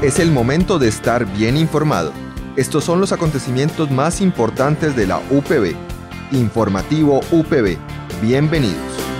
Es el momento de estar bien informado. Estos son los acontecimientos más importantes de la UPB. Informativo UPB. Bienvenidos.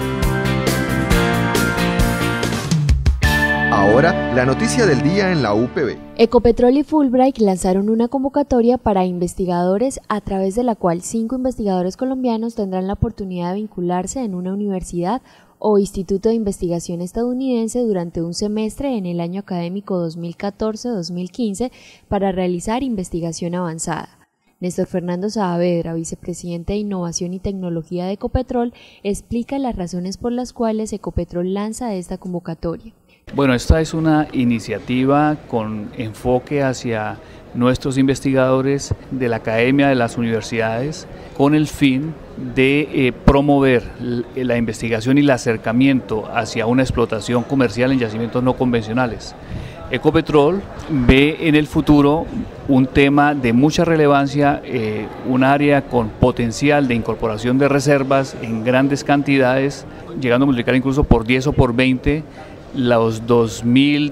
Ahora, la noticia del día en la UPB. Ecopetrol y Fulbright lanzaron una convocatoria para investigadores a través de la cual 5 investigadores colombianos tendrán la oportunidad de vincularse en una universidad o instituto de investigación estadounidense durante un semestre en el año académico 2014-2015 para realizar investigación avanzada. Néstor Fernando Saavedra, vicepresidente de Innovación y Tecnología de Ecopetrol, explica las razones por las cuales Ecopetrol lanza esta convocatoria. Bueno, esta es una iniciativa con enfoque hacia nuestros investigadores de la academia, de las universidades, con el fin de promover la investigación y el acercamiento hacia una explotación comercial en yacimientos no convencionales. Ecopetrol ve en el futuro un tema de mucha relevancia, un área con potencial de incorporación de reservas en grandes cantidades, llegando a multiplicar incluso por 10 o por 20 los 2.300,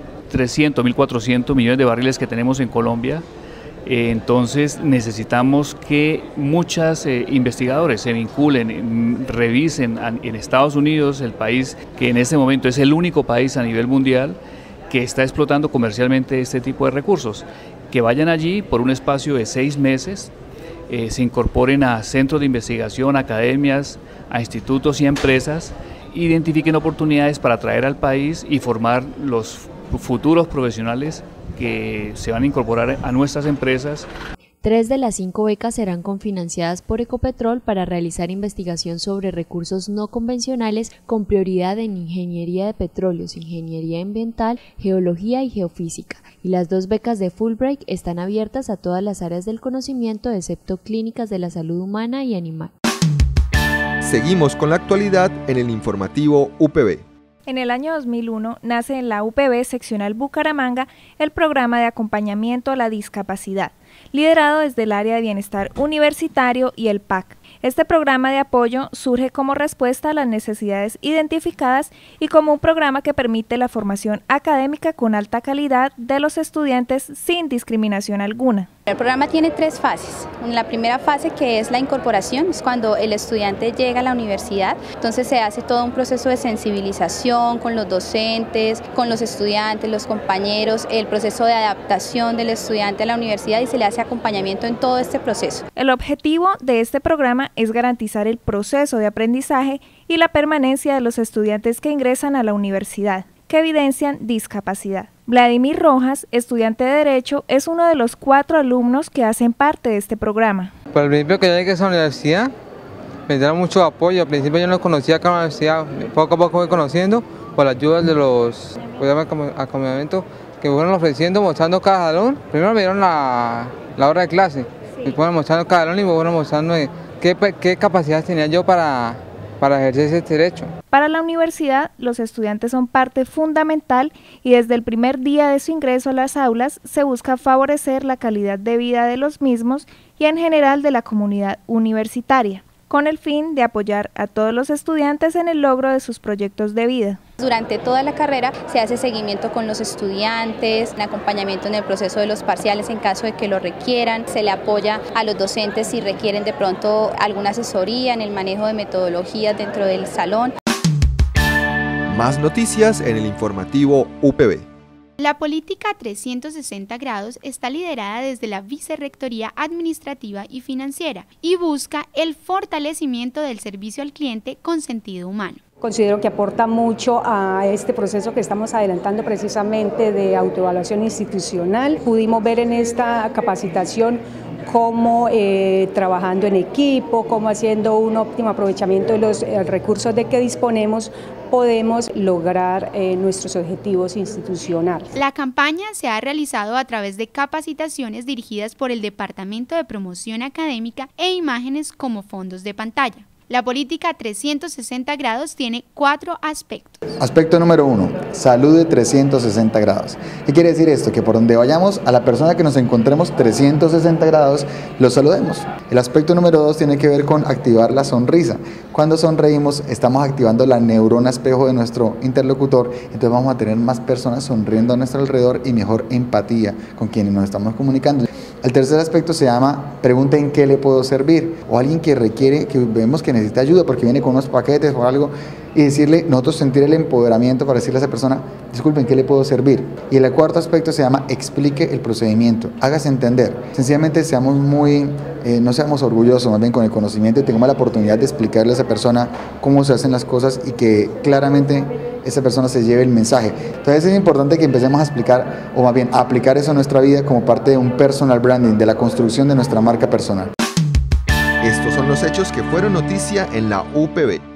1.400 millones de barriles que tenemos en Colombia. Entonces necesitamos que muchos investigadores se vinculen, revisen en Estados Unidos, el país que en este momento es el único país a nivel mundial que está explotando comercialmente este tipo de recursos, que vayan allí por un espacio de 6 meses, se incorporen a centros de investigación, academias, a institutos y a empresas, identifiquen oportunidades para traer al país y formar los futuros profesionales que se van a incorporar a nuestras empresas. 3 de las 5 becas serán cofinanciadas por Ecopetrol para realizar investigación sobre recursos no convencionales con prioridad en ingeniería de petróleos, ingeniería ambiental, geología y geofísica. Y las 2 becas de Fulbright están abiertas a todas las áreas del conocimiento, excepto clínicas de la salud humana y animal. Seguimos con la actualidad en el informativo UPB. En el año 2001 nace en la UPB seccional Bucaramanga el programa de acompañamiento a la discapacidad, liderado desde el área de bienestar universitario y el PAC. Este programa de apoyo surge como respuesta a las necesidades identificadas y como un programa que permite la formación académica con alta calidad de los estudiantes sin discriminación alguna. El programa tiene 3 fases. La primera fase, que es la incorporación, es cuando el estudiante llega a la universidad, entonces se hace todo un proceso de sensibilización con los docentes, con los estudiantes, los compañeros, el proceso de adaptación del estudiante a la universidad y se le hace acompañamiento en todo este proceso. El objetivo de este programa es garantizar el proceso de aprendizaje y la permanencia de los estudiantes que ingresan a la universidad, que evidencian discapacidad. Vladimir Rojas, estudiante de Derecho, es uno de los 4 alumnos que hacen parte de este programa. Por el principio que yo llegué a esa universidad, me dieron mucho apoyo. Al principio yo no conocía acá en la universidad, poco a poco voy conociendo por la ayuda de los programas de acompañamiento que me fueron ofreciendo, mostrando cada salón. Primero me dieron la hora de clase, me fueron mostrando cada salón y me fueron mostrando qué capacidades tenía yo para ejercer ese derecho. Para la universidad, los estudiantes son parte fundamental y desde el primer día de su ingreso a las aulas se busca favorecer la calidad de vida de los mismos y en general de la comunidad universitaria, con el fin de apoyar a todos los estudiantes en el logro de sus proyectos de vida. Durante toda la carrera se hace seguimiento con los estudiantes, acompañamiento en el proceso de los parciales en caso de que lo requieran, se le apoya a los docentes si requieren de pronto alguna asesoría en el manejo de metodologías dentro del salón. Más noticias en el informativo UPB. La política 360 grados está liderada desde la Vicerrectoría Administrativa y Financiera y busca el fortalecimiento del servicio al cliente con sentido humano. Considero que aporta mucho a este proceso que estamos adelantando precisamente de autoevaluación institucional. Pudimos ver en esta capacitación cómo trabajando en equipo, cómo haciendo un óptimo aprovechamiento de los recursos de que disponemos, podemos lograr nuestros objetivos institucionales. La campaña se ha realizado a través de capacitaciones dirigidas por el Departamento de Promoción Académica e imágenes como fondos de pantalla. La política 360 grados tiene 4 aspectos. Aspecto número 1, salud de 360 grados. ¿Qué quiere decir esto? Que por donde vayamos, a la persona que nos encontremos 360 grados, lo saludemos. El aspecto número 2 tiene que ver con activar la sonrisa. Cuando sonreímos, estamos activando la neurona espejo de nuestro interlocutor, entonces vamos a tener más personas sonriendo a nuestro alrededor y mejor empatía con quienes nos estamos comunicando. El tercer aspecto se llama pregunta en qué le puedo servir, o alguien que requiere, que vemos que necesita ayuda porque viene con unos paquetes o algo, y decirle, nosotros sentir el empoderamiento para decirle a esa persona, disculpen, ¿qué le puedo servir? Y el cuarto aspecto se llama explique el procedimiento, hágase entender. Sencillamente seamos no seamos orgullosos, más bien con el conocimiento, y tengamos la oportunidad de explicarle a esa persona cómo se hacen las cosas y que claramente esa persona se lleve el mensaje. Entonces es importante que empecemos a explicar, o más bien a aplicar eso a nuestra vida como parte de un personal branding, de la construcción de nuestra marca personal. Estos son los hechos que fueron noticia en la UPB.